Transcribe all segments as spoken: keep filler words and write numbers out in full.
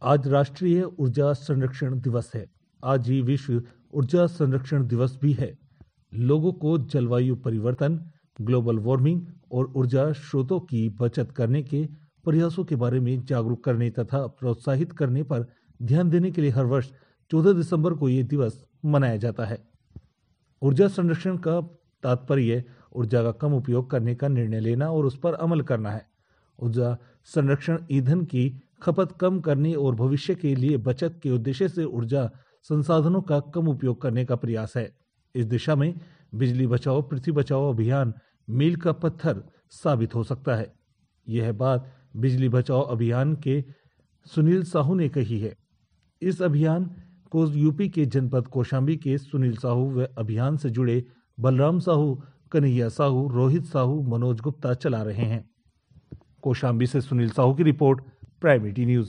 आज राष्ट्रीय ऊर्जा संरक्षण दिवस है। आज ही विश्व ऊर्जा संरक्षण दिवस भी है। लोगों को जलवायु परिवर्तन, ग्लोबल वार्मिंग और ऊर्जा स्रोतों की बचत करने के प्रयासों के बारे में जागरूक करने तथा प्रोत्साहित करने पर ध्यान देने के लिए हर वर्ष चौदह दिसंबर को ये दिवस मनाया जाता है। ऊर्जा संरक्षण का तात्पर्य ऊर्जा का कम उपयोग करने का निर्णय लेना और उस पर अमल करना है। ऊर्जा संरक्षण ईंधन की खपत कम करने और भविष्य के लिए बचत के उद्देश्य से ऊर्जा संसाधनों का कम उपयोग करने का प्रयास है। इस दिशा में बिजली बचाओ पृथ्वी बचाओ अभियान मील का पत्थर साबित हो सकता है। यह बात बिजली बचाओ अभियान के सुनील साहू ने कही है। इस अभियान को यूपी के जनपद कौशाम्बी के सुनील साहू व अभियान से जुड़े बलराम साहू, कन्हैया साहू, रोहित साहू, मनोज गुप्ता चला रहे हैं। कौशाम्बी से सुनील साहू की रिपोर्ट, प्राइम न्यूज।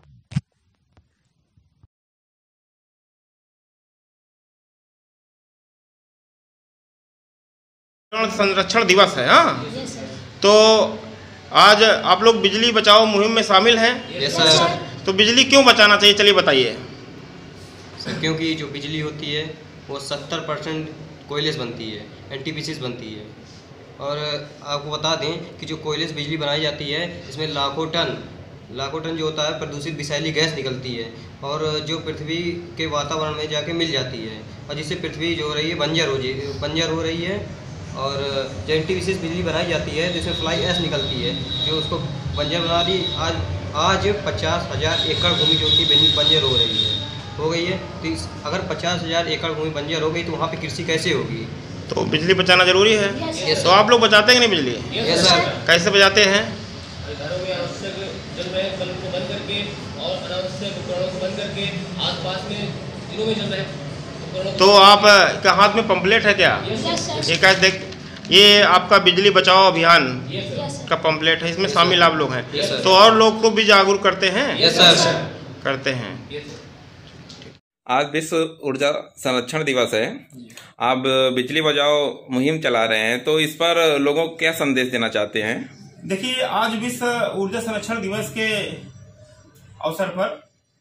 संरक्षण दिवस है। हाँ, तो आज आप लोग बिजली बचाओ मुहिम में शामिल हैं। Yes sir. तो बिजली क्यों बचाना चाहिए, चलिए बताइए सर। क्योंकि जो बिजली होती है वो सत्तर परसेंट कोयले से बनती है, एनटीपीसी से बनती है। और आपको बता दें कि जो कोयले से बिजली बनाई जाती है इसमें लाखों टन लाखों टन जो होता है प्रदूषित विषैली गैस निकलती है और जो पृथ्वी के वातावरण में जाके मिल जाती है और जिससे पृथ्वी जो हो रही है बंजर हो बंजर हो रही है। और जो एनटीपीसी से बिजली बनाई जाती है जिसमें फ्लाई ऐश निकलती है जो उसको बंजर बना दी। आज आज पचास हज़ार एकड़ भूमि जो कि बंजर हो रही है हो गई है। तो इस अगर पचास हज़ार एकड़ भूमि बंजर हो गई तो वहाँ पे कृषि कैसे होगी? तो बिजली बचाना जरूरी है। yes, तो आप लोग बचाते हैं कि नहीं बिजली? yes, sir. कैसे बचाते हैं? घरों में आवश्यक जल रहे बल्ब को बंद करके और अनावश्यक उपकरणों को बंद करके आसपास में दिनों में चल रहे उपकरणों। तो आप का हाथ में पंपलेट है क्या? ये क्या देख, ये आपका बिजली बचाओ अभियान का पंपलेट है, इसमें शामिल आप लोग हैं। तो और लोग को भी जागरूक करते हैं? यस सर, करते हैं। आज विश्व ऊर्जा संरक्षण दिवस है। आप बिजली बचाओ मुहिम चला रहे हैं, तो इस पर लोगों को क्या संदेश देना चाहते हैं? देखिए, आज विश्व ऊर्जा संरक्षण दिवस के अवसर पर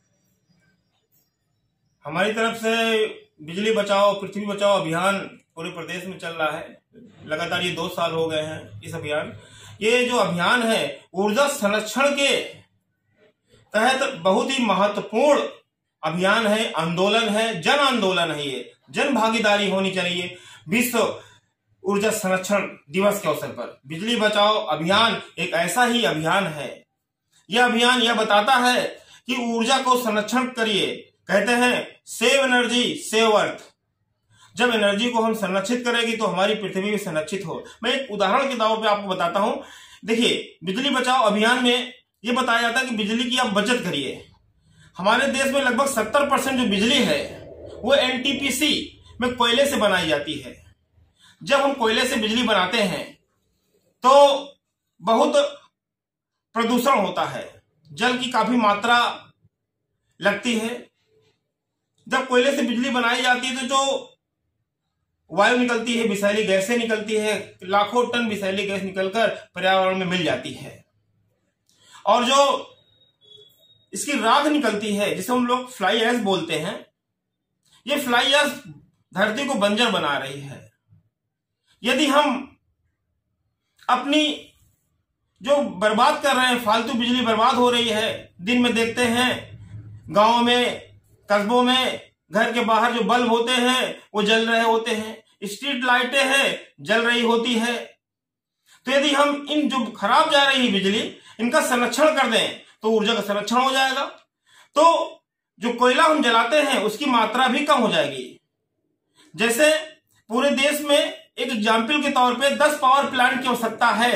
हमारी तरफ से बिजली बचाओ पृथ्वी बचाओ अभियान पूरे प्रदेश में चल रहा है। लगातार ये दो साल हो गए हैं इस अभियान। ये जो अभियान है ऊर्जा संरक्षण के तहत बहुत ही महत्वपूर्ण अभियान है, आंदोलन है, जन आंदोलन है। ये जन भागीदारी होनी चाहिए। विश्व ऊर्जा संरक्षण दिवस के अवसर पर बिजली बचाओ अभियान एक ऐसा ही अभियान है। यह अभियान यह बताता है कि ऊर्जा को संरक्षण करिए। कहते हैं सेव एनर्जी सेव अर्थ। जब एनर्जी को हम संरक्षित करेंगे तो हमारी पृथ्वी भी संरक्षित हो। मैं एक उदाहरण के तौर पे आपको बताता हूं। देखिए, बिजली बचाओ अभियान में यह बताया जाता है कि बिजली की आप बचत करिए। हमारे देश में लगभग सत्तर परसेंट जो बिजली है वो एनटीपीसी में कोयले से बनाई जाती है। जब हम कोयले से बिजली बनाते हैं तो बहुत प्रदूषण होता है, जल की काफी मात्रा लगती है। जब कोयले से बिजली बनाई जाती है तो जो वायु निकलती है, विषैली गैसें निकलती है, लाखों टन विषैली गैस निकलकर पर्यावरण में मिल जाती है। और जो इसकी राख निकलती है जिसे हम लोग फ्लाई ऐश बोलते हैं, ये फ्लाई ऐश धरती को बंजर बना रही है। यदि हम अपनी जो बर्बाद कर रहे हैं, फालतू बिजली बर्बाद हो रही है। दिन में देखते हैं गांवों में, कस्बों में घर के बाहर जो बल्ब होते हैं वो जल रहे होते हैं, स्ट्रीट लाइटें हैं जल रही होती है। तो यदि हम इन जो खराब जा रही है बिजली, इनका संरक्षण कर दें तो ऊर्जा का संरक्षण हो जाएगा। तो जो कोयला हम जलाते हैं उसकी मात्रा भी कम हो जाएगी। जैसे पूरे देश में एक एग्जाम्पल के तौर पे दस पावर प्लांट की आवश्यकता है।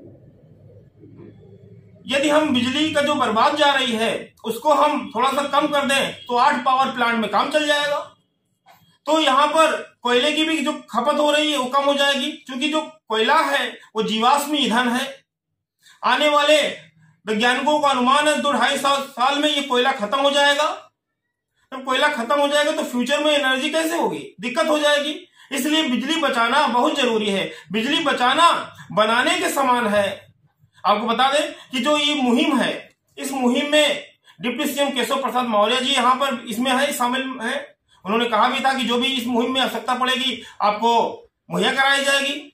यदि हम बिजली का जो बर्बाद जा रही है उसको हम थोड़ा सा कम कर दें तो आठ पावर प्लांट में काम चल जाएगा। तो यहाँ पर कोयले की भी जो खपत हो रही है वो कम हो जाएगी, क्योंकि जो कोयला है वो जीवाश्म ईंधन है। आने वाले वैज्ञानिकों का अनुमान है दो ढाई साल में ये कोयला खत्म हो जाएगा। जब कोयला खत्म हो जाएगा तो फ्यूचर में एनर्जी कैसे होगी, दिक्कत हो जाएगी। इसलिए बिजली बचाना बहुत जरूरी है। बिजली बचाना बनाने के समान है। आपको बता दें कि जो ये मुहिम है, इस मुहिम में डिप्टी सीएम केशव प्रसाद मौर्य जी यहाँ पर इसमें है, शामिल हैं। उन्होंने कहा भी था कि जो भी इस मुहिम में आवश्यकता पड़ेगी आपको मुहैया कराई जाएगी।